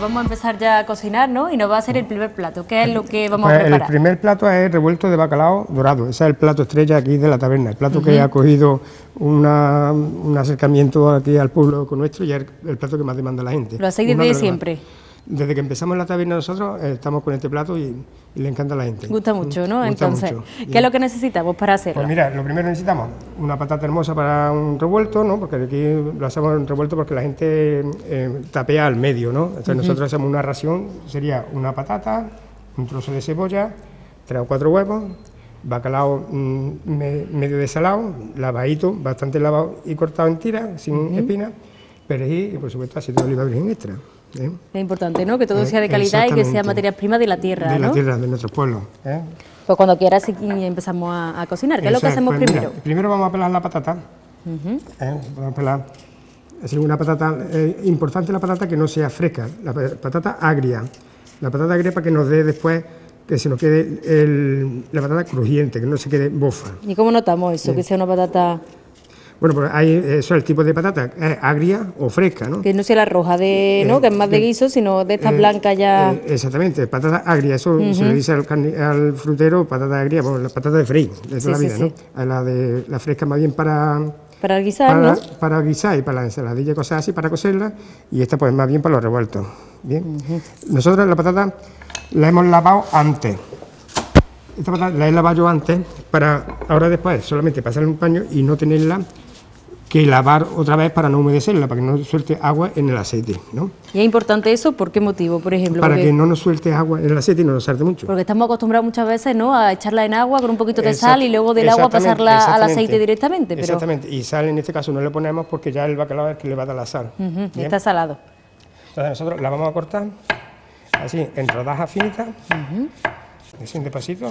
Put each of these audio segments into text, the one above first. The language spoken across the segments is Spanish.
vamos a empezar ya a cocinar, ¿no? Y nos va a hacer el primer plato. ¿Qué es lo que vamos a preparar? El primer plato es el revuelto de bacalao dorado. Ese es el plato estrella aquí de la taberna. El plato que ha cogido un acercamiento aquí al pueblo con nuestro y es el plato que más demanda la gente. ¿Lo hacéis desde siempre? Desde que empezamos la taberna nosotros estamos con este plato y le encanta a la gente. Gusta mucho, ¿no? Gusta Entonces, mucho. ¿qué es lo que necesitamos para hacerlo? Pues mira, lo primero necesitamos una patata hermosa para un revuelto, ¿no? Porque aquí lo hacemos en revuelto porque la gente tapea al medio, ¿no? Entonces nosotros hacemos una ración, sería una patata, un trozo de cebolla, 3 o 4 huevos, bacalao medio desalado, lavadito, bastante lavado y cortado en tiras, sin espinas, perejil y por supuesto aceite de oliva virgen extra. Es importante, ¿no? Que todo sea de calidad y que sea materias primas de la tierra, de ¿no? la tierra, de nuestros pueblos. Pues cuando quieras sí, empezamos a cocinar. ¿Qué es lo que hacemos pues primero? Mira, primero vamos a pelar la patata. Vamos a pelar así una patata, importante la patata que no sea fresca, la patata agria. La patata agria para que nos dé después, que se nos quede la patata crujiente, que no se quede bofa. ¿Y cómo notamos eso? Que sea una patata... Bueno, pues eso es el tipo de patata, es agria o fresca, ¿no? Que no sea la roja, ¿no? Que es más de guiso, sino de estas blancas ya... Exactamente, patata agria, eso se le dice al frutero, patata agria, bueno, la patata de freír, de toda la vida, ¿no? La fresca más bien para guisar, ¿no? Para guisar y para la ensaladilla y cosas así, para cocerla, y esta pues más bien para los revueltos, ¿bien? Nosotros la patata la hemos lavado antes. Esta patata la he lavado yo antes para ahora después solamente pasarle un paño y no tenerla que lavar otra vez para no humedecerla, para que no suelte agua en el aceite, ¿no? Y es importante eso, ¿por qué motivo, por ejemplo? Para que no nos suelte agua en el aceite y no nos salte mucho. Porque estamos acostumbrados muchas veces, ¿no?, a echarla en agua con un poquito de sal y luego del agua pasarla al aceite directamente. Pero... Exactamente, y sal en este caso no le ponemos porque ya el bacalao es que le va a dar la sal. Está salado. Entonces nosotros la vamos a cortar así en rodajas finitas, así despacito.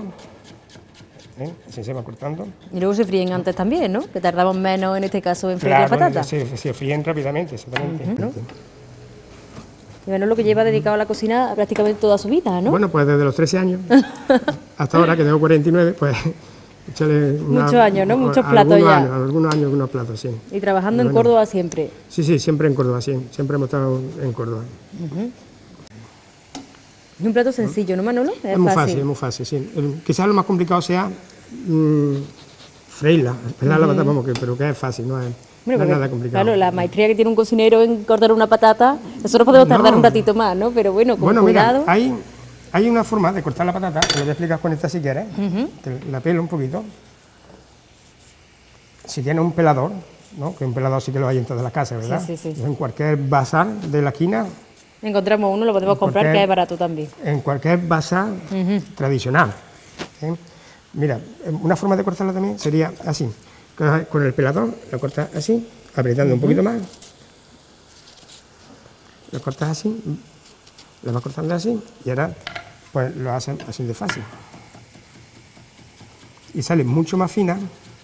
Así se va cortando. Y luego se fríen antes también, ¿no? Que tardamos menos en este caso en freír las patatas. Se fríen rápidamente, exactamente. ¿No? Y bueno, lo que lleva dedicado a la cocina prácticamente toda su vida, ¿no? Bueno, pues desde los 13 años hasta ahora, que tengo 49, pues échale muchos años, ¿no? Muchos platos ya. Algunos años, algunos platos, sí. Y trabajando en Córdoba siempre. Sí, siempre en Córdoba, sí. Siempre hemos estado en Córdoba. Es un plato sencillo, ¿no, Manolo? Es muy fácil, sí. Quizás lo más complicado sea freírla, pelar la patata, vamos, pero que es fácil, no es nada complicado. Claro, la maestría que tiene un cocinero en cortar una patata, nosotros podemos tardar un ratito más, ¿no? Pero bueno, con cuidado. Mira, hay una forma de cortar la patata, te lo voy a explicar con esta si quieres, la pelo un poquito. Si tienes un pelador, ¿no? Que un pelador sí que lo hay en todas las casas, ¿verdad? Sí. En cualquier bazar de la esquina encontramos uno, lo podemos comprar, que es barato también. En cualquier bazar tradicional. Mira, una forma de cortarla también sería así. Con el pelador la cortas así, apretando un poquito más. La cortas así, la vas cortando así y ahora pues lo hacen así de fácil. Y sale mucho más fina.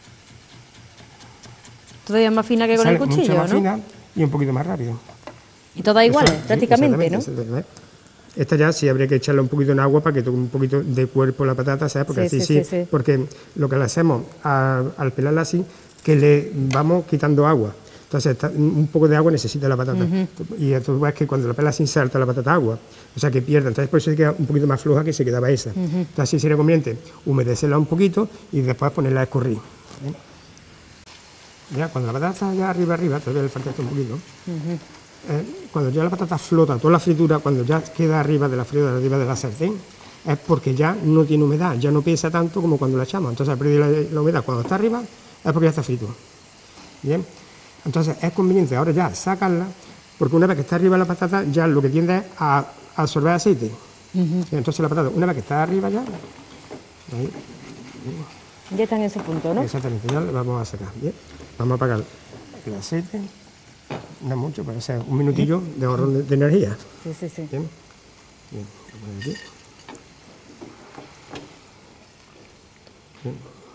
Todavía más fina que con el cuchillo, mucho más ¿no? fina y un poquito más rápido. Y todas iguales, prácticamente, ¿no? Esta ya sí habría que echarle un poquito en agua para que toque un poquito de cuerpo la patata, ¿sabes? Porque sí. Porque lo que le hacemos al pelarla así, que le vamos quitando agua. Entonces un poco de agua necesita la patata. Y entonces ves que cuando la pelas sin salta la patata agua. O sea que pierde. Entonces por eso se queda un poquito más floja que se quedaba esa. Entonces así sería conveniente humedecerla un poquito y después ponerla a escurrir. Ya cuando la patata está ya arriba, todavía le falta esto un poquito. Cuando ya la patata flota, toda la fritura, cuando ya queda arriba de la fritura, arriba de la sartén, es porque ya no tiene humedad, ya no pesa tanto como cuando la echamos. Entonces, al perder la humedad cuando está arriba, es porque ya está frito. Bien, entonces es conveniente ahora ya sacarla, porque una vez que está arriba la patata, ya lo que tiende es a absorber aceite. Entonces la patata, una vez que está arriba ya, ahí, ya está en ese punto, ¿no? Exactamente, ya la vamos a sacar. Bien, vamos a apagar el aceite. No mucho, para hacer un minutillo de ahorro de energía. Sí. Bien, lo pongo aquí. Bien.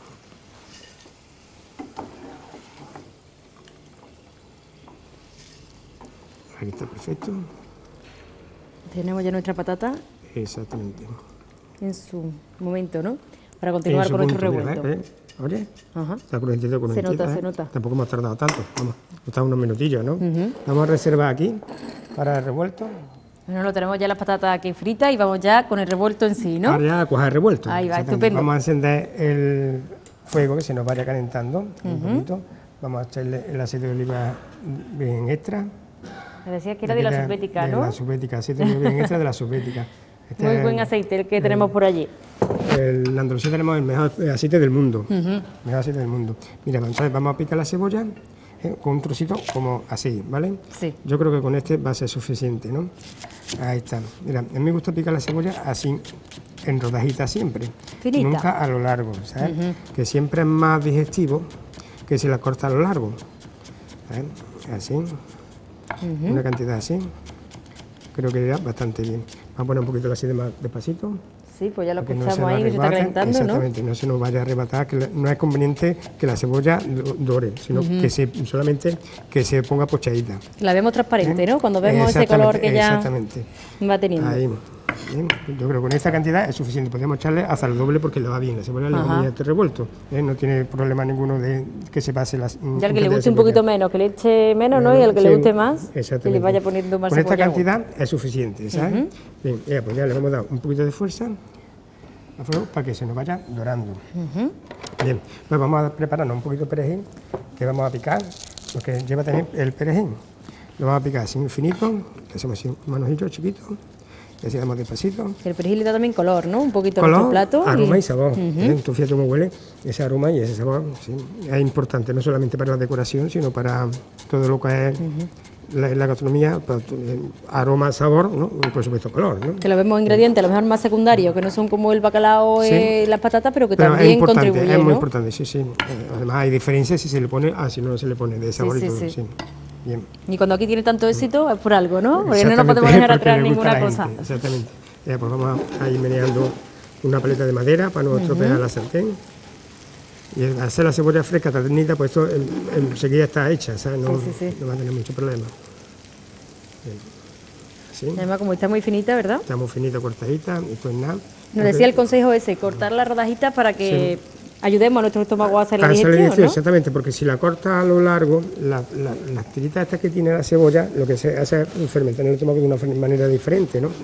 Aquí está perfecto. Tenemos ya nuestra patata. Exactamente. En su momento, ¿no? Para continuar con nuestro revuelto. Oye, está crujientito. Se nota. Tampoco hemos tardado tanto, vamos, están unos minutillos, ¿no? Vamos a reservar aquí para el revuelto. Bueno, lo tenemos ya las patatas aquí fritas y vamos ya con el revuelto en sí, ¿no? Ahora ya a coger revuelto. Ahí va, Exactamente. estupendo. Vamos a encender el fuego que se nos vaya calentando un poquito. Vamos a echarle el aceite de oliva bien extra. Me decías que era de la subbética, ¿no? De la subbética, aceite de oliva bien extra de la subbética. Muy buen aceite el que tenemos por allí. En Andalucía tenemos el mejor aceite del mundo. Mejor aceite del mundo. Mira, entonces vamos a picar la cebolla con un trocito como así, ¿vale? Sí. Yo creo que con este va a ser suficiente, ¿no? Ahí está. Mira, a mí me gusta picar la cebolla así, en rodajitas siempre. Finita. Nunca a lo largo, ¿sabes? Que siempre es más digestivo que si la corta a lo largo. ¿Sabes? Así. Una cantidad así. Creo que irá bastante bien. Vamos a poner un poquito así de más despacito. Sí, pues ya lo Para que no escuchamos se ahí, nos que se está arrebate. calentando, ¿no? Exactamente, no se nos vaya a arrebatar, que no es conveniente que la cebolla dore, sino que solamente que se ponga pochadita. La vemos transparente, ¿no? Cuando vemos ese color que ya va teniendo. Ahí. Bien. Yo creo que con esta cantidad es suficiente. Podemos echarle hasta el doble porque le va bien. La cebolla le va bien este revuelto. No tiene problema ninguno de que se pase las. Ya al que le guste un poquito menos, que le eche menos, ¿no? Y al que le guste más, que le vaya poniendo más con esta cebolla. cantidad es suficiente, ¿sabes? Bien, pues ya le vamos a dar un poquito de fuerza a fuego para que se nos vaya dorando. Bien, pues vamos a prepararnos un poquito de perejil que vamos a picar, porque lleva también el perejil. Lo vamos a picar así finito, que hacemos así un manojillo chiquito. Y así damos despacito. El perejil le da también color, ¿no? Un poquito color, a nuestro plato. Aroma y sabor. Tú fíjate cómo huele ese aroma y ese sabor. Sí, es importante, no solamente para la decoración, sino para todo lo que es la gastronomía, pues, aroma, sabor, ¿no? Y por supuesto color, ¿no? Que lo vemos ingredientes, a lo mejor más secundarios, que no son como el bacalao y las patatas, pero que pero también contribuyen, es muy ¿no? importante, sí, sí. Además hay diferencias si se le pone, si no se le pone de sabor y todo, sí. Bien. Y cuando aquí tiene tanto éxito es por algo, ¿no? Porque no nos podemos dejar atrás ninguna cosa. Exactamente. Pues vamos a ir meneando una paleta de madera para no estropear la sartén. Y al hacer la cebolla fresca, ternita, pues esto enseguida está hecha, ¿sabes? No va a tener mucho problema. Bien. Así. Además, como está muy finita, ¿verdad? Está muy finita, cortadita, y pues nada. Nos decía el consejo ese, cortar las rodajitas para que ayudemos a nuestro estómago a hacer la digestión, ¿no? Exactamente, porque si la corta a lo largo, las tiritas estas que tiene la cebolla, lo que se hace es fermentar en el estómago de una manera diferente, ¿no?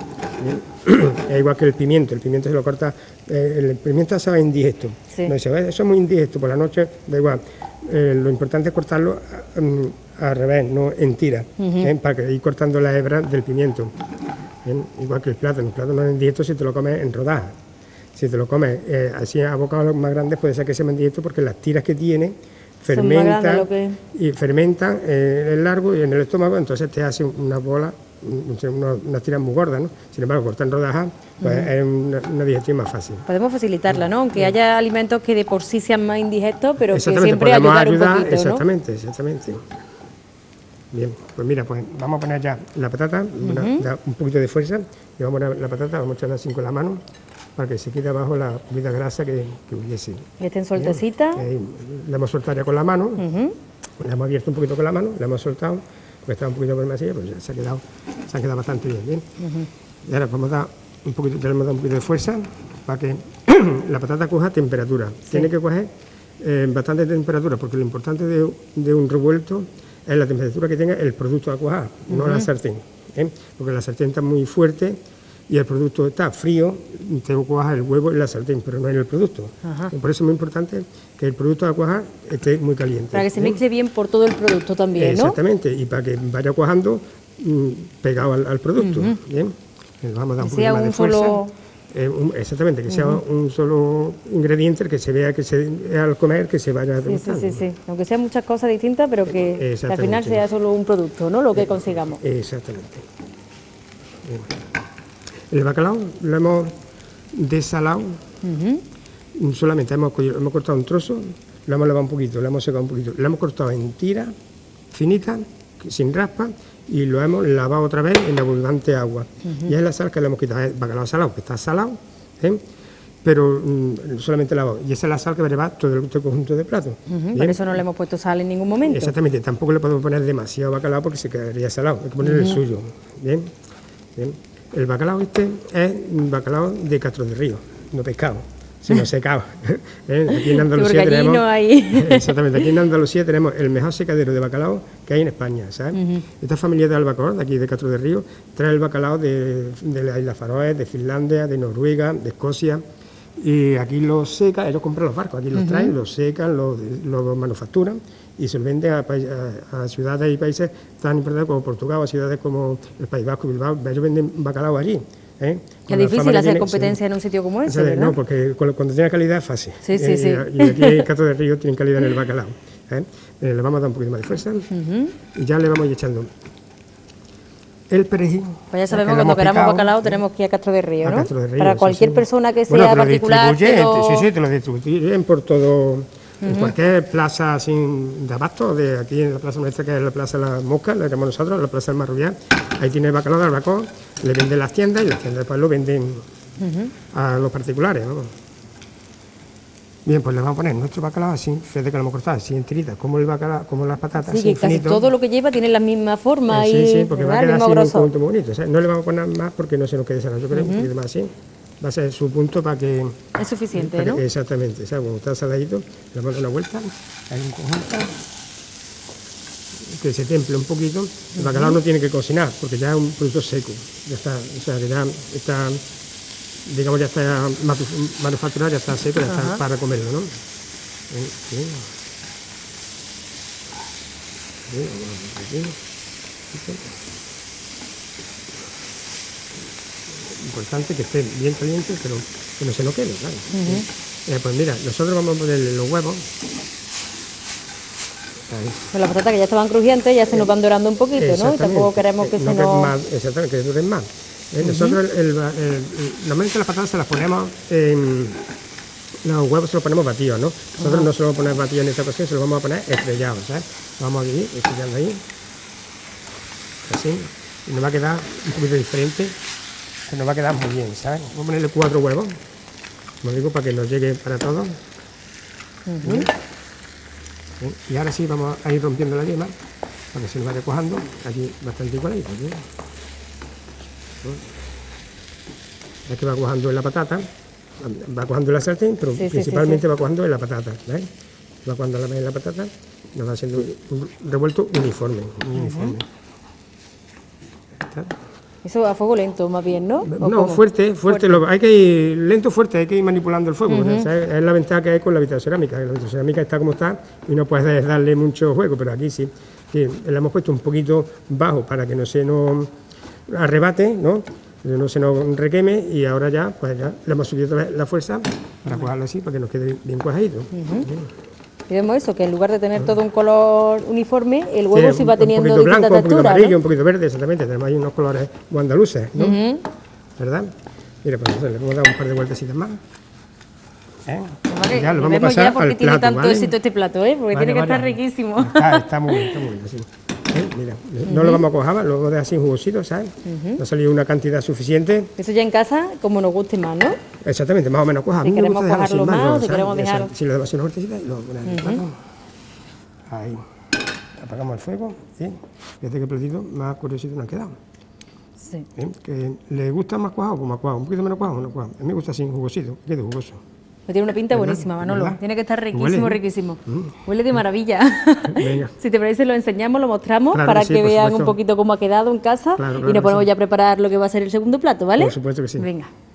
Es igual que el pimiento se lo corta, el pimiento sabe indigesto. Sí. No dice, eso es muy indigesto, por la noche da igual. Lo importante es cortarlo al revés, no en tiras, para que ir cortando la hebra del pimiento. Igual que el plátano es indigesto si te lo comes en rodajas. Si te lo comes así a bocados más grandes, puede ser que sea más indigesto porque las tiras que tiene fermentan el largo y en el estómago, entonces te hace una bola, unas tiras muy gordas, ¿no? Sin embargo, cortar en rodajas pues es una digestión más fácil. Podemos facilitarla, ¿no? Aunque haya alimentos que de por sí sean más indigestos, pero que siempre ayudar un poquito, exactamente, ¿no? Exactamente. Bien, pues mira, pues vamos a poner ya la patata, da un poquito de fuerza, y vamos a poner la patata, vamos a echarla así con la mano, para que se quede abajo la poquita grasa que hubiese. Y estén sueltecitas. La hemos soltado ya con la mano, la hemos abierto un poquito con la mano, la hemos soltado, porque estaba un poquito por masilla, pues ya se han quedado bastante bien. Y ahora vamos a dar un poquito, le hemos dado un poquito de fuerza para que la patata coja temperatura. Tiene que coger bastante temperatura, porque lo importante de un revuelto es la temperatura que tenga el producto a cuajar, no la sartén. Porque la sartén está muy fuerte y el producto está frío, te cuaja el huevo en la sartén, pero no en el producto. Por eso es muy importante que el producto a cuajar esté muy caliente. Para que se mezcle bien por todo el producto también, ¿no? Exactamente, y para que vaya cuajando pegado al producto. ¿Bien? Le vamos a dar un poquito más de fuerza. Exactamente, que sea un solo ingrediente, que se vea que al comer que se vaya demostrando. Sí. Aunque sean muchas cosas distintas, pero que al final sea solo un producto, ¿no? Lo que consigamos. Exactamente. Bien. El bacalao lo hemos desalado, solamente hemos cortado un trozo, lo hemos lavado un poquito, lo hemos secado un poquito, lo hemos cortado en tiras finitas, sin raspa, y lo hemos lavado otra vez en abundante agua. Y es la sal que le hemos quitado, es bacalao salado, que está salado, pero solamente lavado. Y esa es la sal que va a llevar todo el conjunto de platos. Por eso no le hemos puesto sal en ningún momento. Exactamente, tampoco le podemos poner demasiado bacalao porque se quedaría salado, hay que poner el suyo. Bien. El bacalao este es un bacalao de Castro de Río, no pescado. sino secado. Aquí en Andalucía porque allí tenemos... no hay... Exactamente, aquí en Andalucía tenemos el mejor secadero de bacalao que hay en España, ¿sabes? Esta familia de Albacor, de aquí de Castro de Río, trae el bacalao de las Islas Faroe, de Finlandia, de Noruega, de Escocia, y aquí los secan, ellos compran los barcos, aquí los traen, los secan, los manufacturan y se los venden a ciudades y países tan importantes como Portugal, o a ciudades como el País Vasco, Bilbao, ellos venden bacalao allí. Es difícil hacer competencia en un sitio como ese, ¿verdad? No, porque cuando tiene calidad es fácil. Sí. Y aquí en Castro de Río tienen calidad en el bacalao. Le vamos a dar un poquito más de fuerza y ya le vamos a ir echando el perejil. Pues ya sabemos que cuando queramos bacalao tenemos que ir a Castro de Río, ¿no? Castro de Río, para cualquier persona que sea particular. Sí, te lo distribuyen por todo, en cualquier plaza de abasto, de aquí en la plaza nuestra, que es la Plaza de la Mosca, la llamamos nosotros, la Plaza del Marrullán. Ahí tiene el bacalao de Albacor, le venden las tiendas y las tiendas después lo venden a los particulares, ¿no? Bien, pues le vamos a poner nuestro bacalao así, fíjate que lo hemos cortado así en tiritas, como el bacalao, como las patatas. Sí, que casi todo lo que lleva tiene la misma forma sí, porque va a quedar así un punto muy bonito. ¿Sabes? No le vamos a poner más porque no se nos quede salado, yo creo un poquito más así. Va a ser su punto para que... Es suficiente, ¿no? Exactamente, ¿sabes? Cuando está saladito, le vamos a dar una vuelta, ahí en conjunto, que se temple un poquito. El bacalao no tiene que cocinar porque ya es un producto seco, ya está, o sea, que ya está... digamos, ya está manufacturado, ya está seco, ya está para comerlo, ¿no? Importante que esté bien caliente, pero que no se nos quede, ¿sabes? Pues mira, nosotros vamos a ponerle los huevos. Ahí. Con las patatas que ya estaban crujientes, ya se nos van dorando un poquito, ¿no? Y tampoco queremos que se nos... Exactamente, que duren más. Nosotros normalmente las patatas se las ponemos los huevos se los ponemos batidos, ¿no? Nosotros no se los ponemos batidos en esta ocasión, se los vamos a poner estrellados, ¿sabes? Vamos a ir estrellando ahí, así, y nos va a quedar un poquito diferente, se nos va a quedar muy bien, ¿sabes? Vamos a ponerle 4 huevos, como digo, para que nos llegue para todos. Y ahora sí vamos a ir rompiendo la yema, para que se nos vaya cuajando, aquí bastante igualito, ¿sí? Es que va cuajando en la patata, va cuajando en la sartén, pero principalmente va cuajando en la patata, ¿ves? Va cuajando en la patata, nos va haciendo un revuelto uniforme, Eso a fuego lento, más bien, ¿no? No, fuerte. Hay que ir lento, fuerte, hay que ir manipulando el fuego. Es la ventaja que hay con la vitrocerámica. La vitrocerámica está como está y no puedes darle mucho juego, pero aquí sí. Le hemos puesto un poquito bajo para que no se nos arrebate, ¿no? No se nos requeme, y ahora ya, pues ya le hemos subido otra vez la fuerza para cuajarlo así, para que nos quede bien cuajadito. Y vemos eso, que en lugar de tener todo un color uniforme, el huevo sí va teniendo distinta blanco, textura, un poquito amarillo, ¿no? un poquito verde, exactamente. Tenemos ahí unos colores muy andaluces, ¿no? ¿Verdad? Mira, pues le vamos a dar un par de vueltecitas más. Ya lo vamos a pasar porque tiene tanto éxito este plato, porque tiene que estar riquísimo. Está muy bien, así. Mira, no lo vamos a cojar, lo vamos a dejar así jugosito, ¿sabes? No ha salido una cantidad suficiente. Eso ya en casa, como nos guste más, ¿no? Exactamente, más o menos coja. Si queremos cojarlo más, o si queremos dejar... Si lo damos una vueltecita, lo ponemos en el plato. Ahí. Apagamos el fuego. Fíjate qué platito más curiosito nos ha quedado. Sí. ¿Que le gusta más cuajado? Pues más cuajado. Un poquito menos cuajado, menos cuajado. A mí me gusta así, jugosito, que quede jugoso. Pues tiene una pinta buenísima, Manolo. ¿Verdad? Tiene que estar riquísimo, Huele. riquísimo. Huele de maravilla. Venga. Si te parece, lo enseñamos, lo mostramos, Claro para que sí, que por vean supuesto. un poquito cómo ha quedado en casa. Claro Y nos que ponemos sí. ya a preparar lo que va a ser el segundo plato, ¿vale? Por supuesto que sí. Venga.